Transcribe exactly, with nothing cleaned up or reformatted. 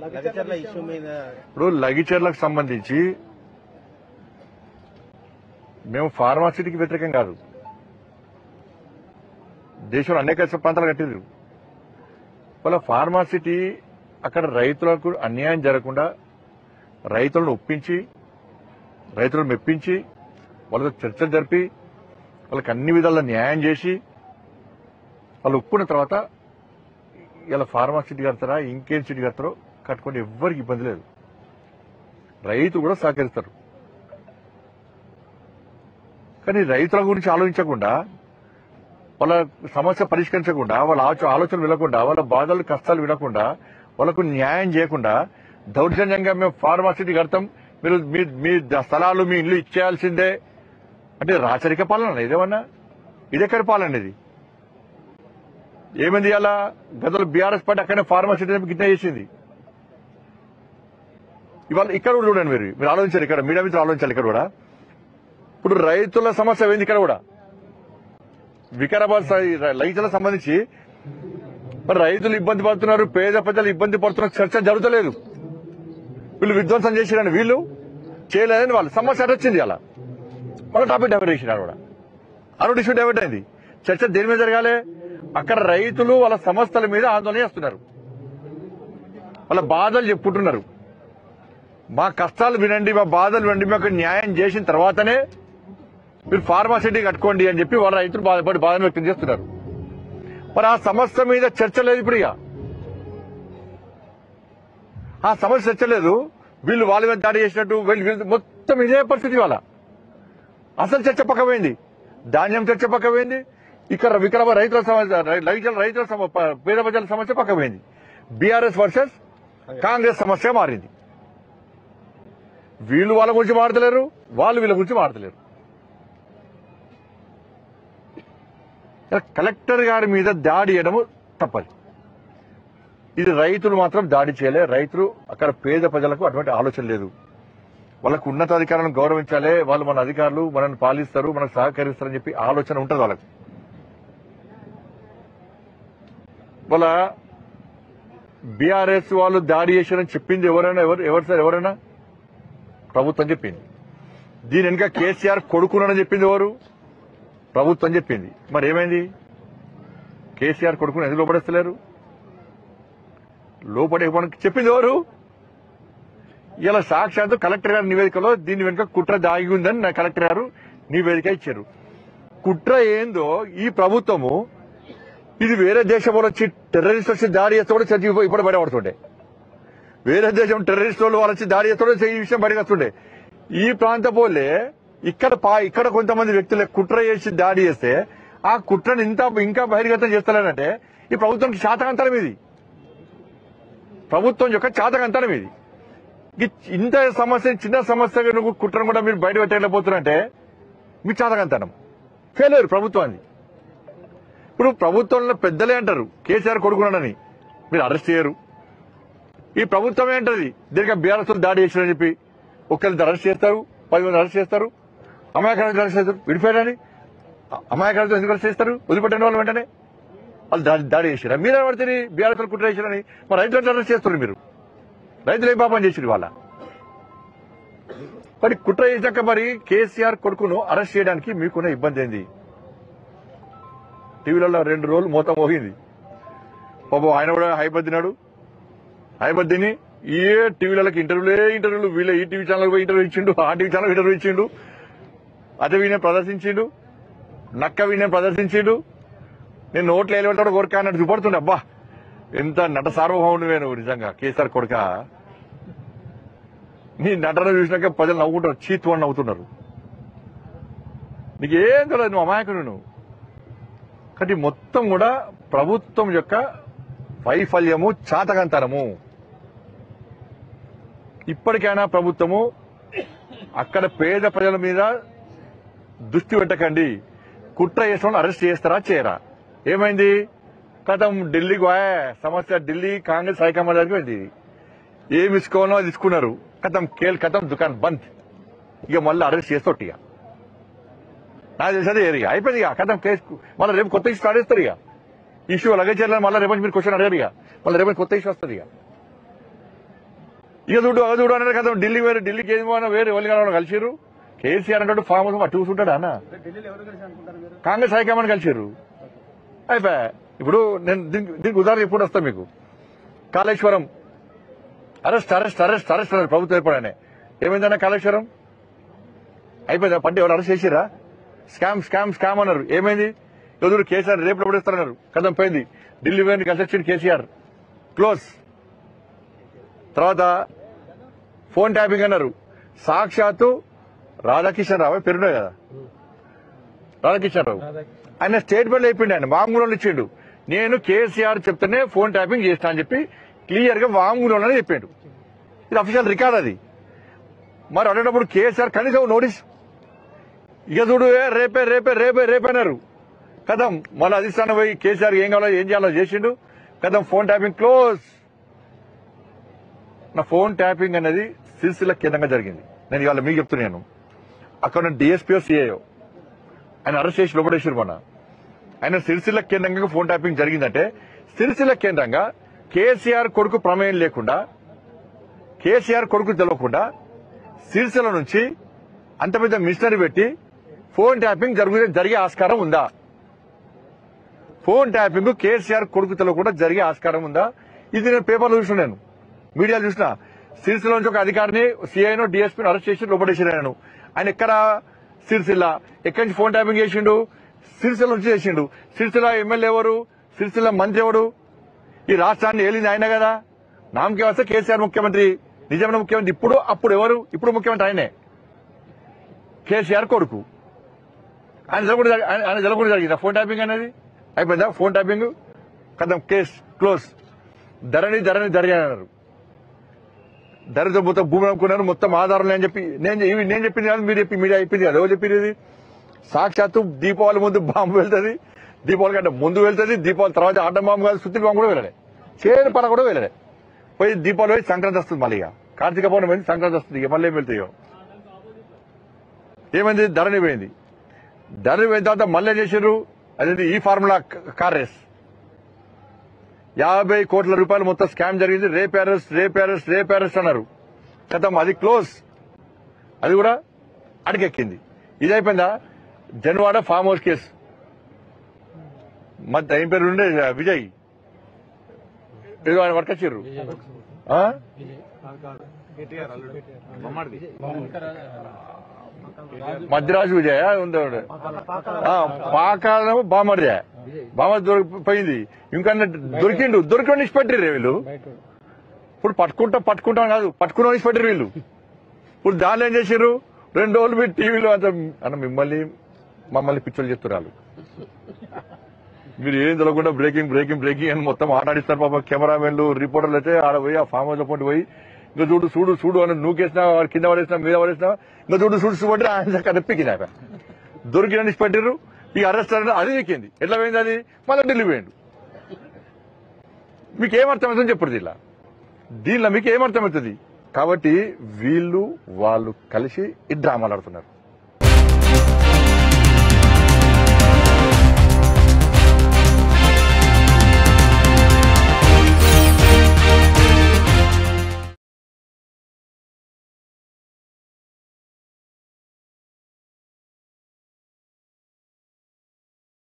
ఇప్పుడు లగిచర్లకు సంబంధించి మేము ఫార్మాసిటీకి వ్యతిరేకం కాదు. దేశంలో అనేక ప్రాంతాలు కట్టిండ్రు. వాళ్ళ ఫార్మాసిటీ అక్కడ రైతులకు అన్యాయం జరగకుండా రైతులను ఒప్పించి రైతులను మెప్పించి వాళ్ళతో చర్చలు జరిపి వాళ్ళకి అన్ని విధాల న్యాయం చేసి వాళ్ళు ఒప్పుకున్న తర్వాత ఇలా ఫార్మాసిటీ కడతారా ఇంకేం సిటీ కడతారో కట్టుకుంటే ఎవ్వరికి ఇబ్బంది లేదు. రైతు కూడా సహకరిస్తారు. కానీ రైతుల గురించి ఆలోచించకుండా వాళ్ళ సమస్య పరిష్కరించకుండా వాళ్ళ ఆలోచనలు వినకుండా వాళ్ళ బాధలు కష్టాలు వినకుండా వాళ్ళకు న్యాయం చేయకుండా దౌర్జన్యంగా మేము ఫార్మాసిటీ కడతాం, మీరు మీ స్థలాలు మీ ఇల్లు ఇచ్చేయాల్సిందే అంటే రాచరిక పాలన ఇదేమన్నా? ఇదెక్కడి పాలన ఇది? ఏమైంది అలా? గతంలో బీఆర్ఎస్ పార్టీ అక్కడనే ఫార్మాసిటీ గిట్ట చేసింది. ఇవాళ ఇక్కడ కూడా చూడండి, మీరు మీరు ఆలోచించారు, ఇక్కడ మీడియా మీద ఆలోచించాలి. ఇక్కడ కూడా ఇప్పుడు రైతుల సమస్య ఏంది? ఇక్కడ కూడా వికారాబాద్ రైతులకు సంబంధించి మరి రైతులు ఇబ్బంది పడుతున్నారు, పేద ప్రజలు ఇబ్బంది పడుతున్నారు, చర్చ జరుగుతలేదు. వీళ్ళు విధ్వంసం చేసిరని వీళ్ళు చేయలేదని వాళ్ళు సమస్య వచ్చింది. అలా మన టాపిక్ డైవర్ట్ చేసినారు కూడా అను ఇష్యూ డైవర్ట్ అయింది. చర్చ దేని మీద జరగాలి? అక్కడ రైతులు వాళ్ళ సమస్యల మీద ఆందోళన చేస్తున్నారు, వాళ్ళ బాధలు చెప్పుకుంటున్నారు. మా కష్టాలు వినండి, మా బాధలు వినండి, మాకు న్యాయం చేసిన తర్వాతనే మీరు ఫార్మాసిటీ కట్టుకోండి అని చెప్పి వాళ్ళ రైతులు బాధపడి బాధను వ్యక్తం చేస్తున్నారు. మరి ఆ సమస్య మీద చర్చ లేదు. ఇప్పుడు ఇక ఆ సమస్య చర్చ లేదు. వీళ్ళు వాళ్ళ మీద దాడి చేసినట్టు వీళ్ళు మొత్తం ఇదే పరిస్థితి. వాళ్ళ అసలు చర్చ పక్కపోయింది, ధాన్యం చర్చ పక్కపోయింది, ఇక్కడ వికారాబాద్ రైతుల సమస్య రైతుల రైతుల పేద ప్రజల సమస్య పక్కపోయింది. బీఆర్ఎస్ వర్సెస్ కాంగ్రెస్ సమస్య మారింది. వీళ్ళు వాళ్ళ గురించి మాడతలేరు, వాళ్ళు వీళ్ళ గురించి మాడతలేరు. కలెక్టర్ గారి మీద దాడి చేయడము తప్పదు. ఇది రైతులు మాత్రం దాడి చేయలే. రైతులు అక్కడ పేద ప్రజలకు అటువంటి ఆలోచన లేదు. వాళ్ళకు ఉన్నతాధికారులను గౌరవించాలి, వాళ్ళు మన అధికారులు మనల్ని పాలిస్తారు, మనకు సహకరిస్తారని చెప్పి ఆలోచన ఉంటుంది వాళ్ళకు. వాళ్ళ బీఆర్ఎస్ వాళ్ళు దాడి చేశారని చెప్పింది ఎవరైనా ఎవరు ఎవరు సార్ ఎవరైనా? ప్రభుత్వం చెప్పింది. దీని వెనుక కేసీఆర్ కొడుకునని చెప్పింది ఎవరు? ప్రభుత్వం చెప్పింది. మరి ఏమైంది? కేసీఆర్ కొడుకుని ఎందుకు లోపడేస్తలేరు? లోపడే చెప్పింది ఎవరు? ఇలా సాక్షాత్తు కలెక్టర్ గారి నివేదికలో దీని వెనుక కుట్ర దాగి ఉందని నా కలెక్టర్ గారు నివేదిక ఇచ్చారు. కుట్ర ఏందో ఈ ప్రభుత్వము ఇది వేరే దేశంలో వచ్చి టెర్రరిస్ట్ వచ్చి దాడి చేస్తే కూడా చర్చ ఇప్పుడు బయటపడుతుండే. వేరే దేశం టెర్రరిస్ట్ వాళ్ళు వాళ్ళు వచ్చి దాడి చేస్తే ఈ విషయం బయటకు వస్తుండే. ఈ ప్రాంత పోలే ఇక్కడ ఇక్కడ కొంతమంది వ్యక్తులు కుట్ర చేసి దాడి చేస్తే ఆ కుట్రను ఇంత ఇంకా బహిర్గతం చేస్తలేనంటే ఈ ప్రభుత్వానికి శాతకంతరం. ఇది ప్రభుత్వం యొక్క చాతకంతరం. ఇది ఇంత సమస్య చిన్న సమస్య నువ్వు కుట్రను కూడా మీరు బయట పెట్టలేకపోతున్నారంటే మీ చాతకంతనం, ఫెయిల్యూర్ ప్రభుత్వాన్ని. ఇప్పుడు ప్రభుత్వంలో పెద్దలే అంటారు కేసీఆర్ కొడుకున్నాడని, మీరు అరెస్ట్ చేయరు. ఈ ప్రభుత్వమే అంటది దీనికి బీఆర్ఎస్ దాడి చేశారని చెప్పి ఒక్కరిని అరెస్ట్ చేస్తారు, పది మంది అరెస్ట్ చేస్తారు, అమాయకాలతో అరెస్ట్ చేస్తారు. విడిపోయారని అమాయకాలతో ఎందుకు అరెస్ట్ చేస్తారు? వదిలిపెట్టిన వాళ్ళు వెంటనే వాళ్ళు దాడి చేశారా? మీరే పడితే బీఆర్ఎస్ కుట్ర చేశారని మరి రైతులను అరెస్ట్ చేస్తారు. మీరు రైతులు ఏం పాపం చేసిరు వాళ్ళ? మరి కుట్ర చేశాక మరి కేసీఆర్ కొడుకును అరెస్ట్ చేయడానికి మీకున్న ఇబ్బంది ఏంది? టీవీలలో రెండు రోజులు మోత మోగింది. పాపం ఆయన కూడా హైబద్దినాడు. హైబద్దిని ఏ టీవీలకి ఇంటర్వ్యూలే ఇంటర్వ్యూలు వీళ్ళ ఈ టీవీ ఛానల్ పోయి ఇంటర్వ్యూ ఇచ్చిండు, ఆ టీవీ ఛానల్ ఇంటర్వ్యూ ఇచ్చిండు, అదే వీనే ప్రదర్శించిండు, నక్క వీనే ప్రదర్శించిండు. నేను నోట్లు వేయలేమంటాడు కోరిక అన్నట్టు చూపడుతుండే. అబ్బా ఎంత నట సార్వభౌముడివే నువ్వు నిజంగా కేసీఆర్ కొడుక. నీ నటన చూసినాక ప్రజలు నవ్వుకుంటారు, చీతు అని నవ్వుతున్నారు. నీకేం తెలియదు, నువ్వు అమాయకుడు నువ్వు. కాబట్టి మొత్తం కూడా ప్రభుత్వం యొక్క వైఫల్యము, చాతకంతరము. ఇప్పటికైనా ప్రభుత్వము అక్కడ పేద ప్రజల మీద దృష్టి పెట్టకండి. కుట్ర చేసిన అరెస్ట్ చేస్తారా చేయరా? ఏమైంది? కథం ఢిల్లీకి పోయా సమస్య, ఢిల్లీ కాంగ్రెస్ హైకమాండ్ దగ్గరికి వెళ్ళింది. ఏమి తీసుకోవాలో అది తీసుకున్నారు. కథం కేల్ కథం దుకాణం బంద్. ఇక మళ్ళీ అరెస్ట్ చేస్తోటి. ఇక నాకు తెలిసేది ఏరియా అయిపోయింది. ఇక కథం కేసు మళ్ళీ రేపు కొత్త ఇష్యూ స్టార్ట్ చేస్తారు. ఇక ఇష్యూ అలాగే చేయాలని మళ్ళీ రేపు మీరు క్వశ్చన్ అడగారు. ఇక మళ్ళీ రేపు కొత్త ఇష్యూ వస్తుంది. ఇక ఇక చూడు అగ చూడు అన్నారు కదా, ఢిల్లీ వేరే ఢిల్లీకి ఏది పోయినా వేరే ఎవరికైనా కలిసిర్రు. కేసీఆర్ అంటే ఫామ్ హౌస్ అటు చూసుకుంటాడా అన్న? కాంగ్రెస్ హైకమాండ్ కలిసిర్రు అయిపోయా. ఇప్పుడు నేను దీనికి దీనికి ఉదాహరణ ఎప్పుడు వస్తా మీకు. Kaleshwaram arrest arrest arrest arrest అన్నారు ప్రభుత్వం ఎప్పుడనే. ఏమైందన్న కాళేశ్వరం అయిపోయిందా? పంట ఎవరు అరెస్ట్ చేసిరా? స్కామ్ స్కామ్ స్కామ్ అన్నారు. ఏమైంది? ఎదురు కేసీఆర్ రేపు ఎప్పుడేస్తారన్నారు. కథం పోయింది. ఢిల్లీ పోయింది కలిసి వచ్చింది కేసీఆర్, క్లోజ్. తర్వాత ఫోన్ ట్యాపింగ్ అన్నారు. సాక్షాత్తు రాధాకిషన్ రావు పెరుగున్నాయి కదా, రాధాకిషన్ రావు ఆయన స్టేట్మెంట్ అయిపోయింది. ఆయన వాంగ్మూలంలో ఇచ్చిండు, నేను కేసీఆర్ చెప్తేనే ఫోన్ ట్యాపింగ్ చేస్తా అని చెప్పి క్లియర్ గా వాంగ్మూలంలోనే చెప్పాడు. ఇది అఫీషియల్ రికార్డ్ అది. మరి అడేటప్పుడు కేసీఆర్ కనీసం నోటీస్ ఇక చూడు రేపే రేపే రేపే రేపే అన్నారు. కథం మళ్ళీ అధిష్టానం పోయి కేసీఆర్ ఏం కావాలో ఏం చేయాలో చేసిండు. కథం ఫోన్ ట్యాపింగ్ క్లోజ్. నా ఫోన్ ట్యాపింగ్ అనేది సిరిసిల్ల కేంద్రంగా జరిగింది. నేను ఇవాళ మీకు చెప్తున్నాను. అక్కడ డిఎస్పీఓ సిఐఓ ఆయన అరెస్ట్ చేసి లోపడేసారు. మొన్న ఆయన సిరిసిల్ల కేంద్రంగా ఫోన్ ట్యాపింగ్ జరిగిందంటే సిరిసిల్ల కేంద్రంగా కేసీఆర్ కొడుకు ప్రమేయం లేకుండా, కేసీఆర్ కొడుకు తెలవకుండా సిరిసిల్ల నుంచి అంత పెద్ద మిషనరీ పెట్టి ఫోన్ ట్యాపింగ్ జరుగు జరిగే ఆస్కారం ఉందా? ఫోన్ ట్యాపింగ్ కేసీఆర్ కొడుకు తెలవకుండా జరిగే ఆస్కారం ఉందా? ఇది నేను పేపర్లో చూసిన, నేను మీడియాలో చూసిన. సిరిసిల్ల నుంచి ఒక అధికారిని సిఐనో డిఎస్పీని అరెస్ట్ చేసి లోపడేసాను. నేను ఆయన ఎక్కడ సిరిసిల్ల ఎక్కడి నుంచి ఫోన్ ట్యాపింగ్ చేసిండు? సిరిసిల్ల నుంచి చేసిండు. సిరిసిల్ల ఎమ్మెల్యే ఎవరు? సిరిసిల్ల మంత్రి ఎవడు? ఈ రాష్ట్రాన్ని ఏలింది ఆయన కదా. నామకే వస్తే కేసీఆర్ ముఖ్యమంత్రి, నిజమైన ముఖ్యమంత్రి. ఇప్పుడు అప్పుడు ఎవరు? ఇప్పుడు ముఖ్యమంత్రి ఆయనే, కేసీఆర్ కొడుకు. ఆయన జరగకుండా ఆయన జరగకుండా జరిగిందా ఫోన్ ట్యాపింగ్ అనేది? అయిపోయిందా ఫోన్ ట్యాపింగ్? కథం కేస్ క్లోజ్. ధరణి ధరణి ధరణి అన్నారు. ధరతో మొత్తం భూమి అనుకున్నారు, మొత్తం ఆధారం అని చెప్పి నేను నేను చెప్పింది కాదు, మీరు చెప్పి మీడియా చెప్పింది కదా. ఎవరు చెప్పింది ఇది? సాక్షాత్తు దీపావళి ముందు బాంబు వెళ్తుంది, దీపావళి కంటే ముందు వెళ్తుంది, దీపావళి తర్వాత ఆటం బాంబు కాదు, సుత్తి బాంబు కూడా వెళ్ళలే, చేను పడ కూడా వెళ్ళలే. పోయి దీపావళి పోయి సంక్రాంతి వస్తుంది. మళ్ళీ ఇక కార్తీక పౌర్ణమి పోయింది, సంక్రాంతి వస్తుంది. ఇక మళ్ళీ ఏం వెళ్తాయో. ఏమైంది? ధరణి పోయింది. ధరణి పోయిన తర్వాత మళ్ళీ ఏం చేశారు? అదేంటి ఈ ఫార్ములా కార్ రేస్, యాభై కోట్ల రూపాయలు మొత్తం స్కామ్ జరిగింది. Rape arrest rape arrest rape arrest అన్నారు. కథం అది క్లోజ్. అది కూడా అడిగెక్కింది. ఇది అయిపోయిందా? జన్వాడ ఫామ్ హౌస్ కేసు మధ్య ఏం పేరు ఉండే విజయ్ ఏదో ఆయన పట్టుకొచ్చారు. మధ్యరాజు విజయ ఉంది, పాకాల బామర్దే బామ దొరికిపోయింది. ఇంకా దొరికిండు దొరికిన ఇచ్చిపెట్టిర్రు వీళ్ళు. ఇప్పుడు పట్టుకుంటా పట్టుకుంటాం కాదు, పట్టుకున్న ఇచ్చిపెట్టిరు వీళ్ళు. ఇప్పుడు దానిలో ఏం చేశారు? రెండు రోజులు మీరు టీవీలో అంత అన్న మిమ్మల్ని మమ్మల్ని పిచ్చోళ్ళు చెప్తున్నారు. మీరు ఏం తెలియకుండా బ్రేకింగ్ బ్రేకింగ్ బ్రేకింగ్ అని మొత్తం ఆటాడిస్తారు. పాప కెమెరామెన్లు రిపోర్టర్లు అయితే ఆడ పోయి ఆ ఫామ్ హౌస్ లో పోయి ఇంకా చూడు చూడు చూడు అని నూకేసినా కింద పడేసినా మీద పడేసినా ఇంకా చూడు చూడు చూపట్టి ఆయన కనిపించింది. ఆయన దొరికిన పెట్టిర్రు. ఈ అరెస్ట్ అది ఎక్కింది. ఎట్లా పోయింది అది? మళ్ళీ ఢిల్లీ పోయిండు. మీకు ఏమర్థమవుతుంది చెప్పరు దీనిలో దీనిలో మీకు ఏమర్థమవుతుంది? కాబట్టి వీళ్ళు వాళ్ళు కలిసి ఈ డ్రామాలు ఆడుతున్నారు.